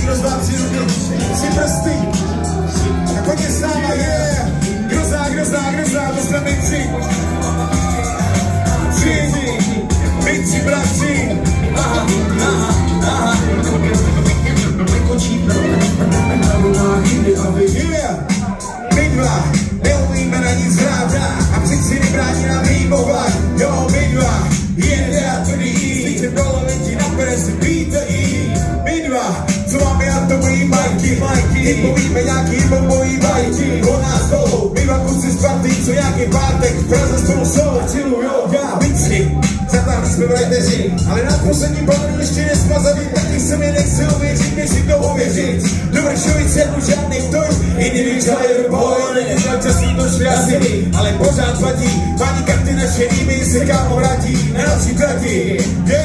rozvácí ruky, si prsty. Tak pojďte s náma, yeah. Grozná, to jsme my tři. Minci, bratři. Aha. Yeah. My dva, neumíme na nic hrát a přeci nebrání nám hýbovat. Jo, my dva, jede a tvrdý, slyším dole lidi na presi, Peter E. My dva, co máme a to mojí majky. Ty povíme nějaký bombový bajky. O nás dlouho, my dva kluci z party, co nějaký pátek v Praze spolu jsou. Chillujo, já, my tři. Zatáhli jsme vrajteři, ale na poslední balonu ještě nesmazali, taky se mi nechce uvěřit, než si to uvěřit. Do Vršovic jedu žádnej vtoj, individual boj, nežel časí došli asi, ale pořád vadí, paní karty naše rýmy se kámo vrátí, na naší trati.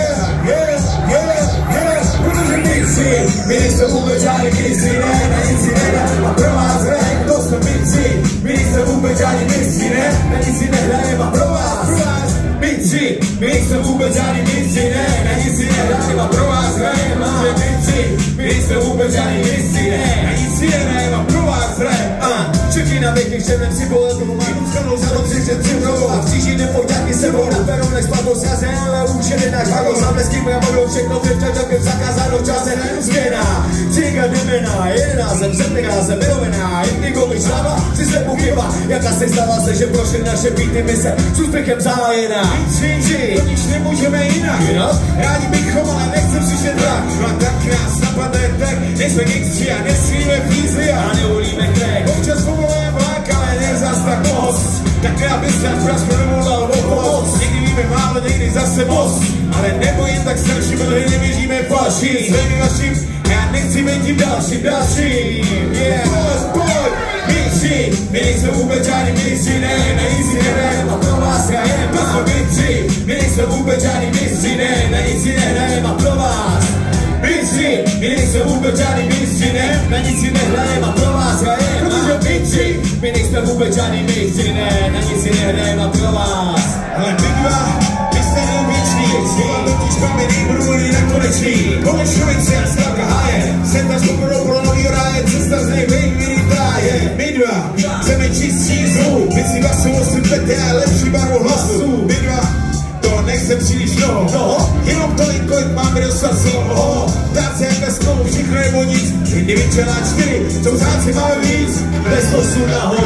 Protože my nejsme vůbec žádný kysy, ne, na nic si nedá, a pro vás hrajem, to jsme my tři. My nejsme vůbec žádný kysy, ne, na nic si nehrajem, a pro vás my tři. My nejsme vůbec žádný mistři, ne, na nic si nehrajem a pro vás hrajem, a my tři. My nejsme vůbec žádný mistři, ne, na nic si nehrajem a pro vás hrajem, Čeky na věky, šedem si poletu, mám skanou za dobře před cimrou a v příští nepouťáky sebou na peru nespadnou zkaze, ale učili náš vagon, záblesky moja budou všechno vyvčat, zakázáno čase změna. Cíka jdemena, jedená jsem, septeká jsem, milovená, indigo mi šláva, si se pochyba, jaká se stala se, že prošly naše býty mise, s úspěchem zájená. Totiž nemůžeme jinak, rádi bychom, ale nechcem slyšet rak. No a tak nás napadne tak, nejsme gangstři a nesmíme fízly a neulíme krek. Občas povolujeme vlak, ale ne zas tak moc. Tak já bych se v Pražku nevolal o pomoc. Někdy víme málo, někdy zase moc. Ale nebojím, tak starší mlhy nevěříme falši. Svými vaším, já nechci být tím dalším. Pojď, my tři, my nejsme vůbec žádný mistři, ne, na nic si nehrajem a pro vás hrajem. My tři, my nejsme vůbec žádný mistři, ne, na nic si nehrajem a pro vás. My tři, my nejsme vůbec žádný mistři, ne, na nic si nehrajem a pro vás hrajem. Protože my tři, my nejsme vůbec žádný mistři, ne, na nic si nehrajem a pro vás. Ale my dva, my jste neuvěční, slova totiž máme nejbrůli nekonečný. Konečnovice a stavka háje, senta s pokorou pro nový ráje, cesta z nejvejvíry táje. My dva, chceme čistší zvuk, my si vasu osvětlete a lepší barvu hlasu. My dva, to nechce příliš mnoho, jenom tolik, kolik máme dostat slovo. Dát se jak bez kolu, všechno nebo nic, individuálá 4, co záci máme víc, bez losu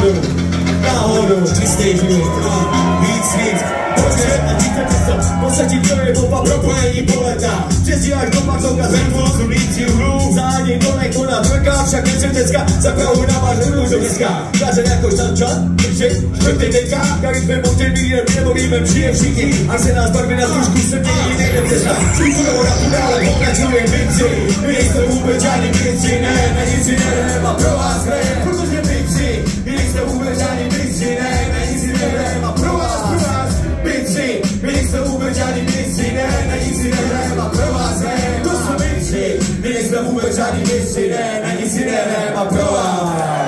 náhodou, čistý život, víc, počet a čítate to, podstatí to je boba propojení poleta, přesí až do patovka, zrnku, zumlící hru, záděj to nekona dvojka, však necetecka, za prahu na váš růžoviska, kaře jako štančat, držej, čtvrtý deka, jak jsme motěný, nebojíme přijde všichni, a se nás barvy na tušku se mění, nejde cesta, šukurou na tu dále pokračuje minci, my nejsme vůbec žádný minci, ne, na nic si nehrajeme a pro vás hrajem, protože minci, my nejsme vůbec žádný minci, ne, na nic si nehrajeme a pro vás, minci, my nejsme vůbec žádný minci, ne, na nic si nehrajeme a pro vás hrajem, to jsme minci, my nejsme vůbec žádný minci, ne, na nic si nehrajeme a pro vás.